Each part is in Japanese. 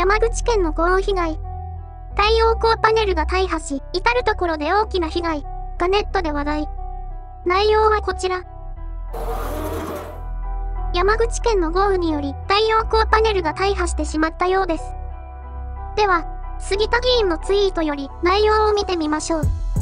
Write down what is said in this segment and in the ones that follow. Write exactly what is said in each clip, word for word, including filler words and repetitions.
山口県の豪雨被害。太陽光パネルが大破し、至るところで大きな被害がネットで話題。内容はこちら。山口県の豪雨により太陽光パネルが大破してしまったようです。では、杉田議員のツイートより内容を見てみましょう。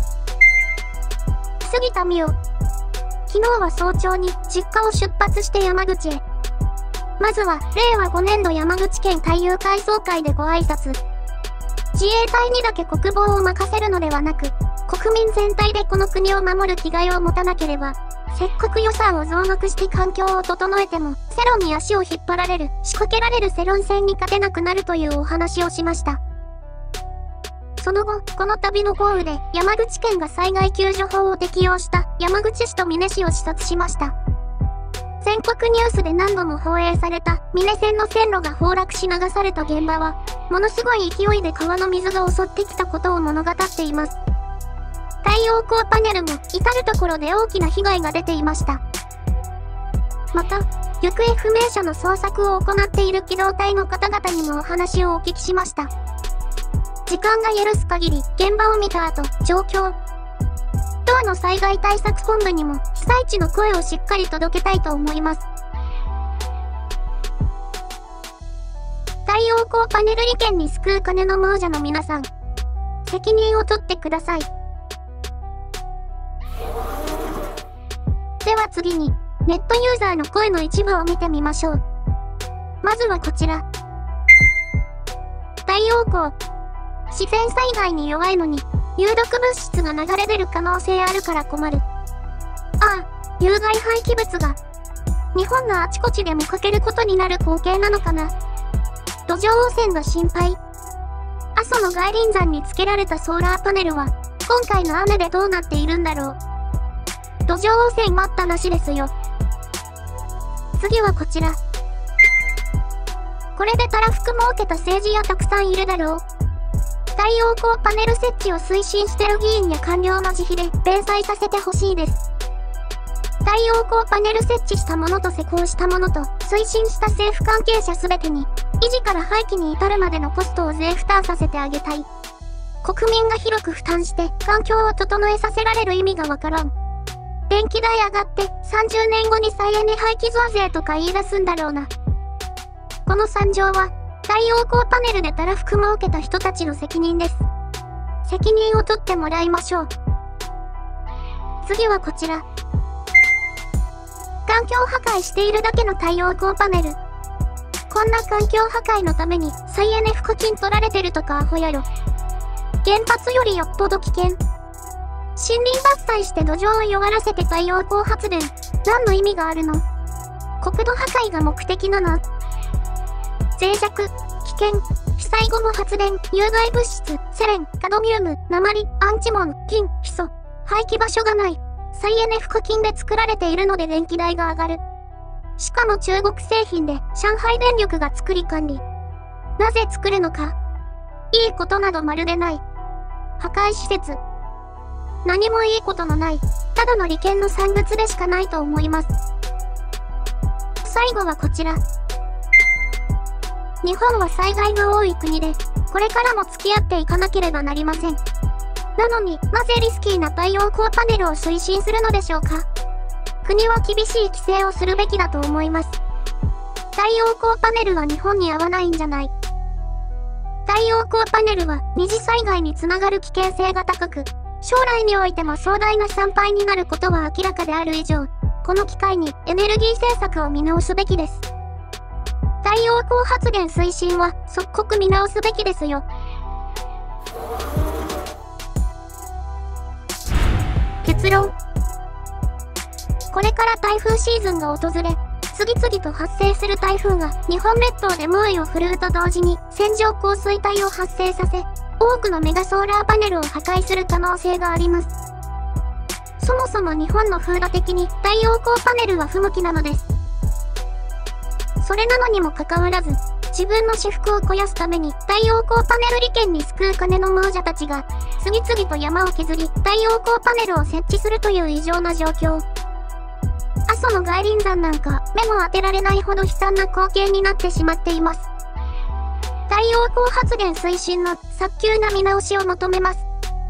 杉田水脈。昨日は早朝に実家を出発して山口へ。まずは、れいわごねんど山口県太陽改装会でご挨拶。自衛隊にだけ国防を任せるのではなく、国民全体でこの国を守る気概を持たなければ、せっかく予算を増額して環境を整えても、世論に足を引っ張られる、仕掛けられる世論戦に勝てなくなるというお話をしました。その後、この度の豪雨で山口県が災害救助法を適用した山口市と美祢市を視察しました。全国ニュースで何度も放映された美祢線の線路が崩落し流された現場は、ものすごい勢いで川の水が襲ってきたことを物語っています。太陽光パネルも至るところで大きな被害が出ていました。また、行方不明者の捜索を行っている機動隊の方々にもお話をお聞きしました。時間が許す限り現場を見た後、状況。党の災害対策本部にも被災地の声をしっかり届けたいと思います。太陽光パネル利権に救う金の亡者の皆さん、責任を取ってください。では次に、ネットユーザーの声の一部を見てみましょう。まずはこちら。太陽光。自然災害に弱いのに、有毒物質が流れ出る可能性あるから困る。ああ、有害廃棄物が、日本のあちこちで見かけることになる光景なのかな。土壌汚染が心配。阿蘇の外輪山につけられたソーラーパネルは、今回の雨でどうなっているんだろう。土壌汚染待ったなしですよ。次はこちら。これでたらふく儲けた政治家たくさんいるだろう。太陽光パネル設置を推進してる議員や官僚の自費で弁済させてほしいです。太陽光パネル設置したものと施工したものと推進した政府関係者すべてに、維持から廃棄に至るまでのコストを税負担させてあげたい。国民が広く負担して環境を整えさせられる意味がわからん。電気代上がってさんじゅうねんごに再エネ廃棄増税とか言い出すんだろうな。この惨状は、太陽光パネルでたらふく儲けた人たちの責任です。責任を取ってもらいましょう。次はこちら。環境破壊しているだけの太陽光パネル。こんな環境破壊のために再エネ賦金取られてるとかアホやろ。原発よりよっぽど危険。森林伐採して土壌を弱らせて太陽光発電。何の意味があるの？国土破壊が目的なの？脆弱、危険、被災後も発電、有害物質、セレン、カドミウム、鉛、アンチモン、金、ヒ素、廃棄場所がない。再エネ賦金で作られているので電気代が上がる。しかも中国製品で上海電力が作り管理。なぜ作るのか？いいことなどまるでない。破壊施設。何もいいことのない、ただの利権の産物でしかないと思います。最後はこちら。日本は災害が多い国で、これからも付き合っていかなければなりません。なのに、なぜリスキーな太陽光パネルを推進するのでしょうか？国は厳しい規制をするべきだと思います。太陽光パネルは日本に合わないんじゃない。太陽光パネルは二次災害につながる危険性が高く、将来においても壮大な惨敗になることは明らかである以上、この機会にエネルギー政策を見直すべきです。太陽光発電推進は即刻見直すべきですよ。結論。これから台風シーズンが訪れ、次々と発生する台風が日本列島で猛威を振るうと同時に線状降水帯を発生させ、多くのメガソーラーパネルを破壊する可能性があります。そもそも日本の風土的に太陽光パネルは不向きなのです。それなのにもかかわらず、自分の私腹を肥やすために太陽光パネル利権に救う金の亡者たちが、次々と山を削り太陽光パネルを設置するという異常な状況。阿蘇の外輪山なんか目も当てられないほど悲惨な光景になってしまっています。太太陽光発電推進の早急な見直しを求めます。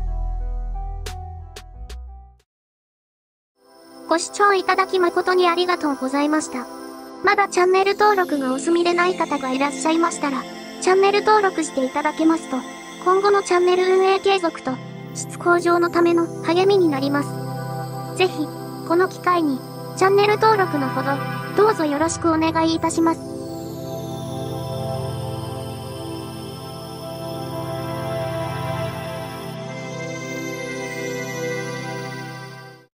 ご視聴いただき誠にありがとうございました。まだチャンネル登録がお済みでない方がいらっしゃいましたら、チャンネル登録していただけますと、今後のチャンネル運営継続と質向上のための励みになります。ぜひ、この機会に、チャンネル登録のほど、どうぞよろしくお願いいたします。